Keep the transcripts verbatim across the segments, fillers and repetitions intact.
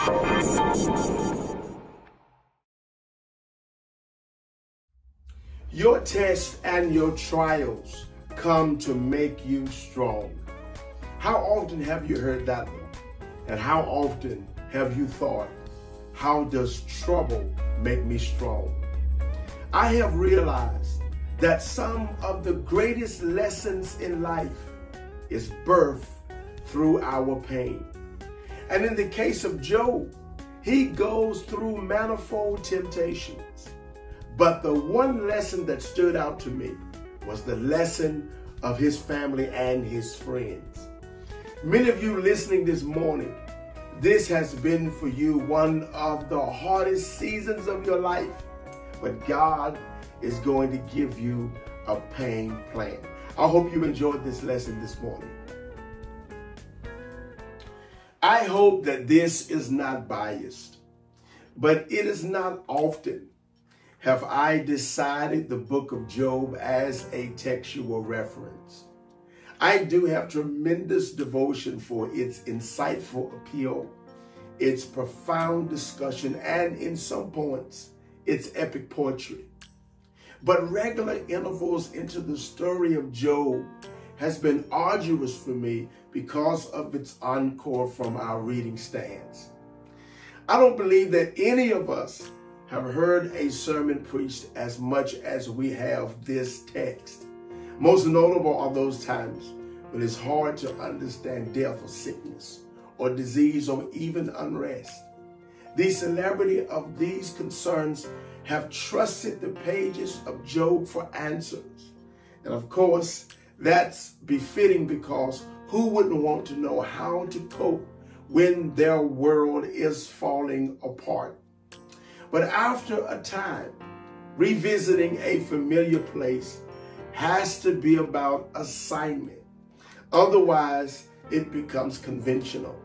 Your tests and your trials come to make you strong. How often have you heard that one? And how often have you thought, how does trouble make me strong? I have realized that some of the greatest lessons in life is birthed through our pain. And in the case of Job, he goes through manifold temptations. But the one lesson that stood out to me was the lesson of his family and his friends. Many of you listening this morning, this has been for you one of the hardest seasons of your life, but God is going to give you a pain plan. I hope you enjoyed this lesson this morning. I hope that this is not biased, but it is not often have I decided the book of Job as a textual reference. I do have tremendous devotion for its insightful appeal, its profound discussion, and in some points, its epic poetry. But regular intervals into the story of Job has been arduous for me because of its encore from our reading stands. I don't believe that any of us have heard a sermon preached as much as we have this text. Most notable are those times when it's hard to understand death or sickness or disease or even unrest. The celebrity of these concerns have trusted the pages of Job for answers. And of course, that's befitting because who wouldn't want to know how to cope when their world is falling apart? But after a time, revisiting a familiar place has to be about assignment. Otherwise, it becomes conventional.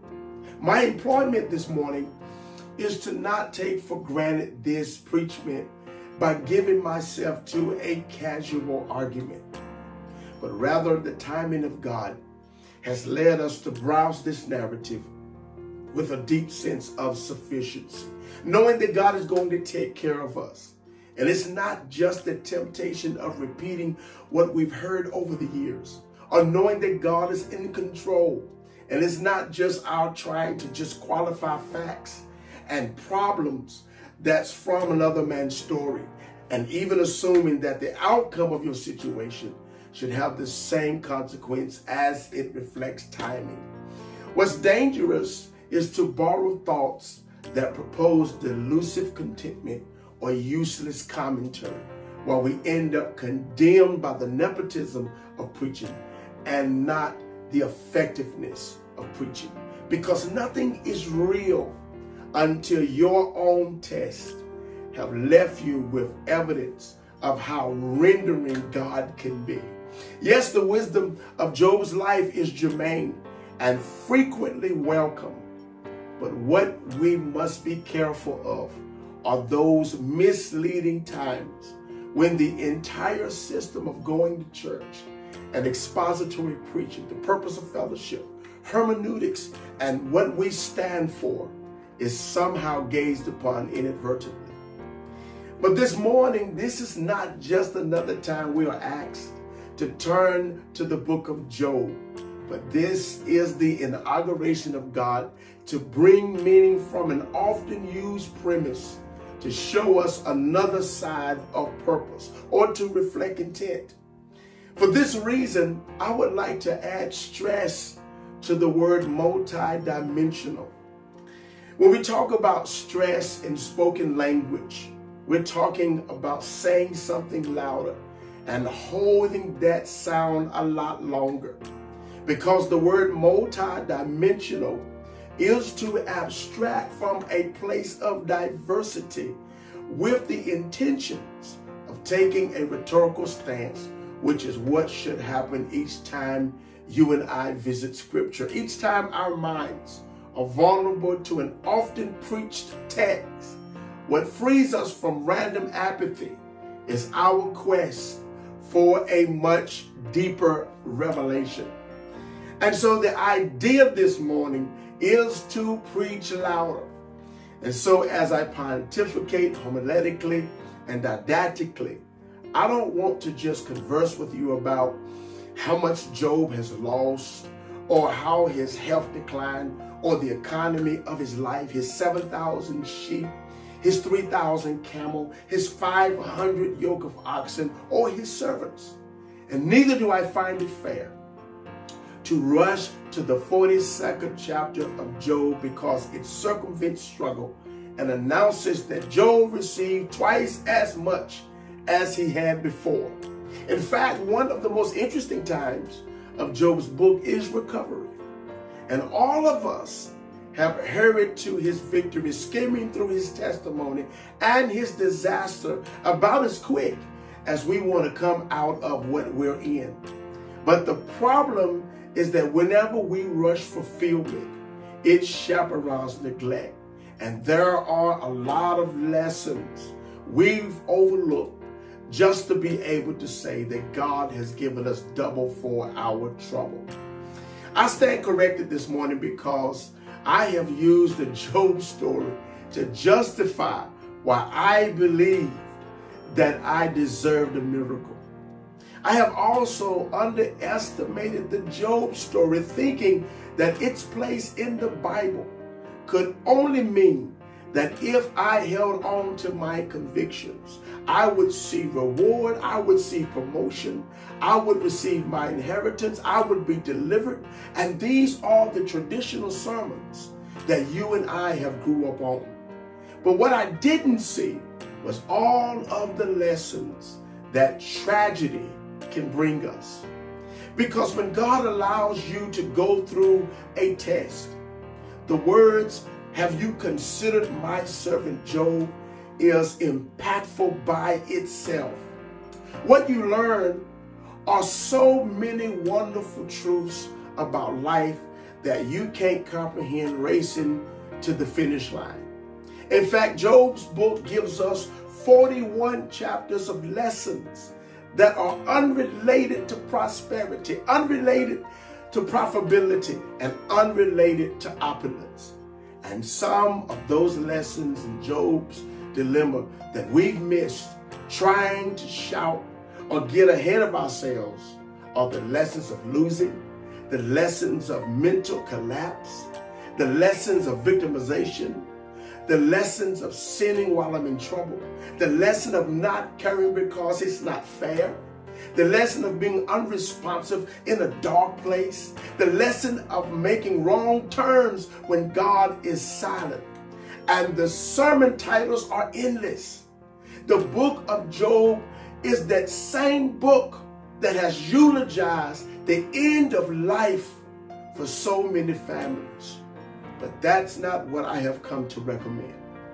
My employment this morning is to not take for granted this preachment by giving myself to a casual argument, but rather the timing of God has led us to browse this narrative with a deep sense of sufficiency, knowing that God is going to take care of us. And it's not just the temptation of repeating what we've heard over the years, or knowing that God is in control. And it's not just our trying to just qualify facts and problems that's from another man's story, and even assuming that the outcome of your situation should have the same consequence as it reflects timing. What's dangerous is to borrow thoughts that propose delusive contentment or useless commentary, while we end up condemned by the nepotism of preaching and not the effectiveness of preaching. Because nothing is real until your own tests have left you with evidence of how rendering God can be. Yes, the wisdom of Job's life is germane and frequently welcome. But what we must be careful of are those misleading times when the entire system of going to church and expository preaching, the purpose of fellowship, hermeneutics, and what we stand for is somehow gazed upon inadvertently. But this morning, this is not just another time we are asked to turn to the book of Job, but this is the inauguration of God to bring meaning from an often used premise to show us another side of purpose or to reflect intent. For this reason, I would like to add stress to the word multidimensional. When we talk about stress in spoken language, we're talking about saying something louder and holding that sound a lot longer. Because the word multidimensional is to abstract from a place of diversity with the intentions of taking a rhetorical stance, which is what should happen each time you and I visit Scripture. Each time our minds are vulnerable to an often preached text, what frees us from random apathy is our quest for a much deeper revelation. And so the idea of this morning is to preach louder. And so as I pontificate homiletically and didactically, I don't want to just converse with you about how much Job has lost or how his health declined or the economy of his life, his seven thousand sheep, his three thousand camel, his five hundred yoke of oxen, or his servants. And neither do I find it fair to rush to the forty-second chapter of Job because it circumvents struggle and announces that Job received twice as much as he had before. In fact, one of the most interesting times of Job's book is recovery. And all of us have hurried to his victory, skimming through his testimony and his disaster about as quick as we want to come out of what we're in. But the problem is that whenever we rush fulfillment, it chaperones neglect. And there are a lot of lessons we've overlooked just to be able to say that God has given us double for our trouble. I stand corrected this morning because I have used the Job story to justify why I believed that I deserved a miracle. I have also underestimated the Job story, thinking that its place in the Bible could only mean that if I held on to my convictions, I would see reward, I would see promotion, I would receive my inheritance, I would be delivered. And these are the traditional sermons that you and I have grew up on. But what I didn't see was all of the lessons that tragedy can bring us. Because when God allows you to go through a test, the words, "Have you considered my servant Job?" is impactful by itself. What you learn are so many wonderful truths about life that you can't comprehend racing to the finish line. In fact, Job's book gives us forty-one chapters of lessons that are unrelated to prosperity, unrelated to profitability, and unrelated to opulence. And some of those lessons in Job's dilemma that we've missed trying to shout or get ahead of ourselves are the lessons of losing, the lessons of mental collapse, the lessons of victimization, the lessons of sinning while I'm in trouble, the lesson of not caring because it's not fair, the lesson of being unresponsive in a dark place, the lesson of making wrong turns when God is silent. And the sermon titles are endless. The book of Job is that same book that has eulogized the end of life for so many families. But that's not what I have come to recommend.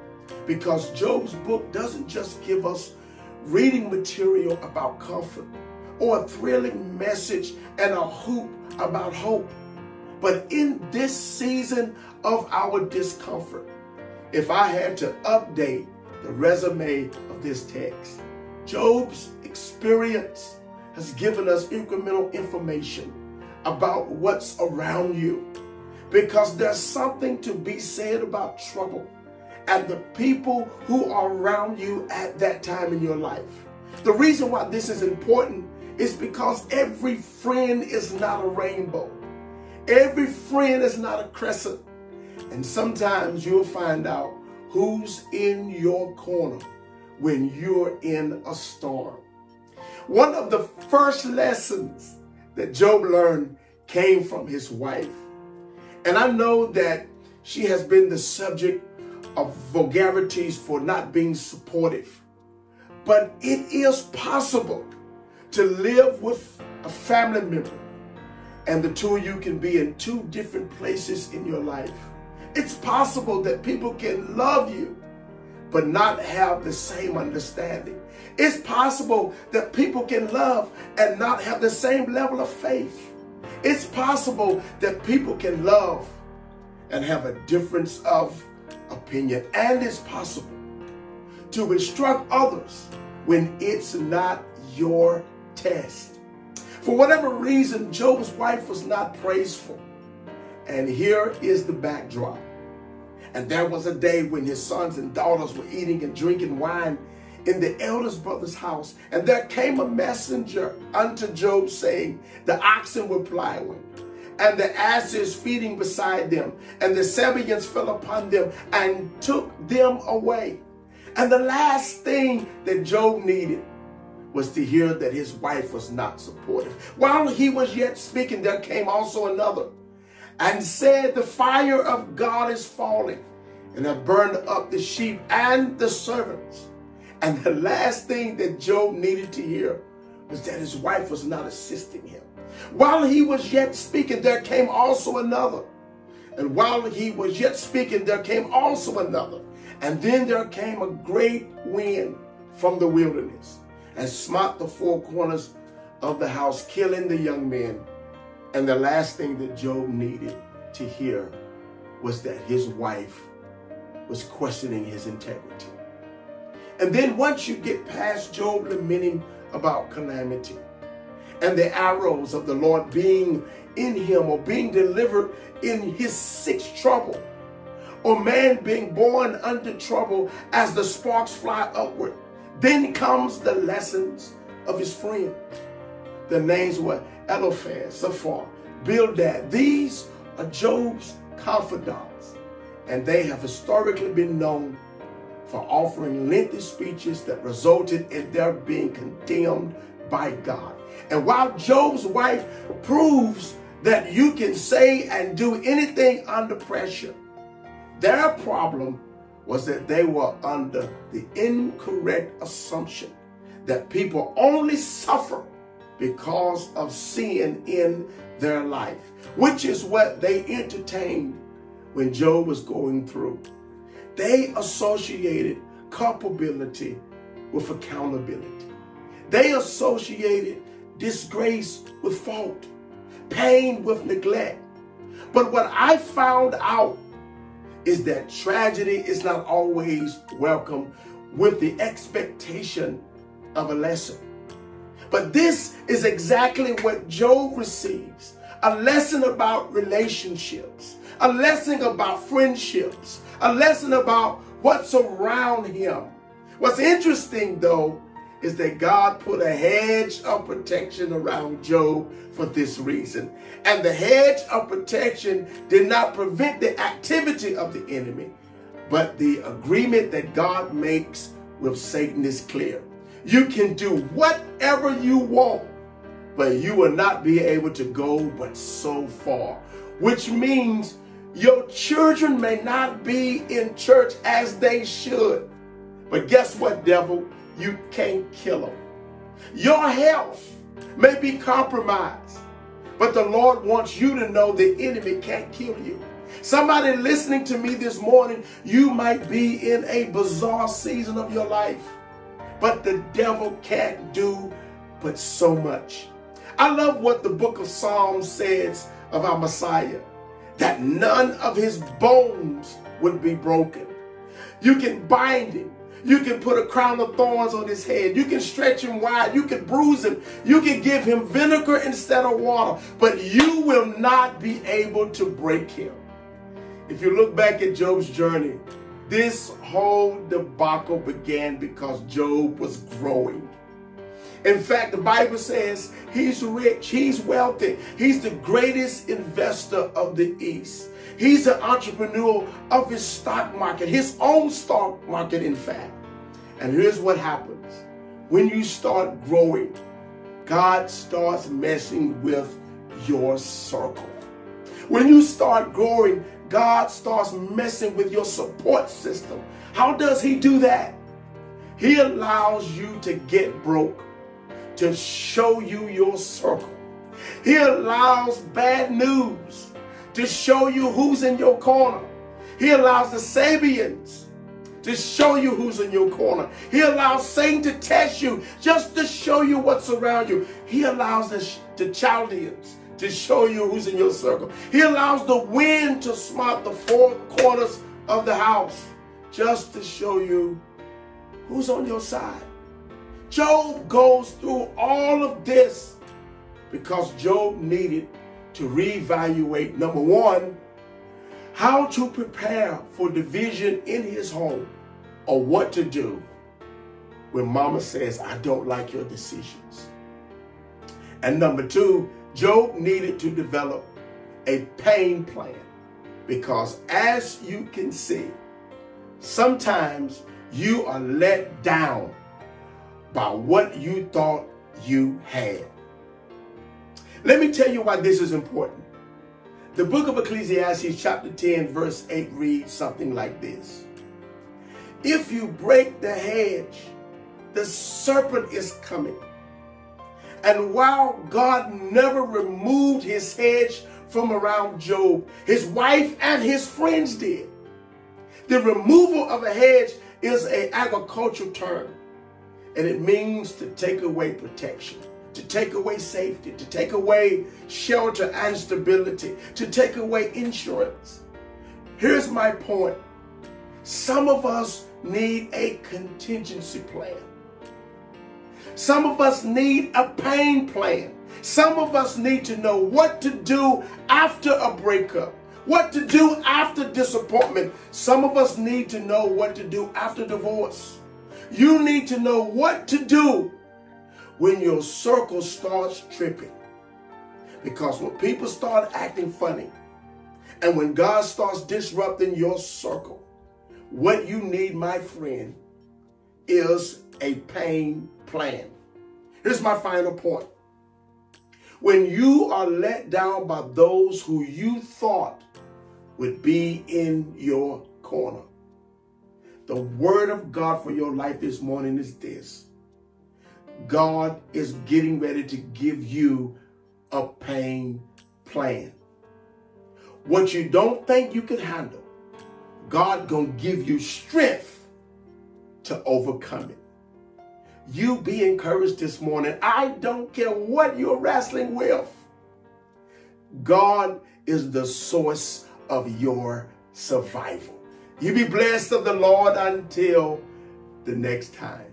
Because Job's book doesn't just give us reading material about comfort or a thrilling message and a hoop about hope. But in this season of our discomfort, if I had to update the resume of this text, Job's experience has given us incremental information about what's around you. Because there's something to be said about trouble and the people who are around you at that time in your life. The reason why this is important is because every friend is not a rainbow. Every friend is not a crescent. And sometimes you'll find out who's in your corner when you're in a storm. One of the first lessons that Job learned came from his wife. And I know that she has been the subject of vulgarities for not being supportive. But it is possible to live with a family member and the two of you can be in two different places in your life. It's possible that people can love you but not have the same understanding. It's possible that people can love and not have the same level of faith. It's possible that people can love and have a difference of opinion. And it's possible to instruct others when it's not your test. For whatever reason, Job's wife was not praiseful. And here is the backdrop. And there was a day when his sons and daughters were eating and drinking wine in the eldest brother's house. And there came a messenger unto Job, saying, the oxen were plowing, and the asses feeding beside them, and the Sabaeans fell upon them and took them away. And the last thing that Job needed was to hear that his wife was not supportive. While he was yet speaking, there came also another, and said, the fire of God is falling, and have burned up the sheep and the servants. And the last thing that Job needed to hear was that his wife was not assisting him. While he was yet speaking, there came also another. And while he was yet speaking, there came also another. And then there came a great wind from the wilderness, and smote the four corners of the house, killing the young men. And the last thing that Job needed to hear was that his wife was questioning his integrity. And then once you get past Job lamenting about calamity and the arrows of the Lord being in him, or being delivered in his sixth trouble, or man being born under trouble as the sparks fly upward, then comes the lessons of his friend. The names were Eliphaz, Zophar, Bildad. These are Job's confidants, and they have historically been known for offering lengthy speeches that resulted in their being condemned by God. And while Job's wife proves that you can say and do anything under pressure, their problem was that they were under the incorrect assumption that people only suffer because of sin in their life, which is what they entertained when Job was going through. They associated culpability with accountability. They associated disgrace with fault, pain with neglect. But what I found out is that tragedy is not always welcome with the expectation of a lesson. But this is exactly what Job receives: a lesson about relationships, a lesson about friendships, a lesson about what's around him. What's interesting, though, is that God put a hedge of protection around Job for this reason. And the hedge of protection did not prevent the activity of the enemy, but the agreement that God makes with Satan is clear. You can do whatever you want, but you will not be able to go but so far, which means your children may not be in church as they should. But guess what, devil? You can't kill them. Your health may be compromised, but the Lord wants you to know the enemy can't kill you. Somebody listening to me this morning, you might be in a bizarre season of your life, but the devil can't do but so much. I love what the book of Psalms says of our Messiah, that none of his bones would be broken. You can bind him. You can put a crown of thorns on his head. You can stretch him wide. You can bruise him. You can give him vinegar instead of water. But you will not be able to break him. If you look back at Job's journey, this whole debacle began because Job was growing. In fact, the Bible says he's rich, he's wealthy, he's the greatest investor of the East. He's the entrepreneur of his stock market, his own stock market, in fact. And here's what happens. When you start growing, God starts messing with your circle. When you start growing, God starts messing with your support system. How does he do that? He allows you to get broke to show you your circle. He allows bad news to show you who's in your corner. He allows the Sabaeans to show you who's in your corner. He allows Satan to test you just to show you what's around you. He allows the, the Chaldeans to show you who's in your circle. He allows the wind to smite the four corners of the house just to show you who's on your side. Job goes through all of this because Job needed to reevaluate, number one, how to prepare for division in his home, or what to do when mama says, I don't like your decisions. And number two, Job needed to develop a pain plan, because as you can see, sometimes you are let down by what you thought you had. Let me tell you why this is important. The book of Ecclesiastes chapter ten verse eight reads something like this. If you break the hedge, the serpent is coming. And while God never removed his hedge from around Job, his wife and his friends did. The removal of a hedge is an agricultural term, and it means to take away protection, to take away safety, to take away shelter and stability, to take away insurance. Here's my point. Some of us need a contingency plan. Some of us need a pain plan. Some of us need to know what to do after a breakup, what to do after disappointment. Some of us need to know what to do after divorce. You need to know what to do when your circle starts tripping. Because when people start acting funny, and when God starts disrupting your circle, what you need, my friend, is a pain plan. Here's my final point. When you are let down by those who you thought would be in your corner, the word of God for your life this morning is this. God is getting ready to give you a pain plan. What you don't think you can handle, God gonna give you strength to overcome it. You be encouraged this morning. I don't care what you're wrestling with. God is the source of your survival. You be blessed of the Lord until the next time.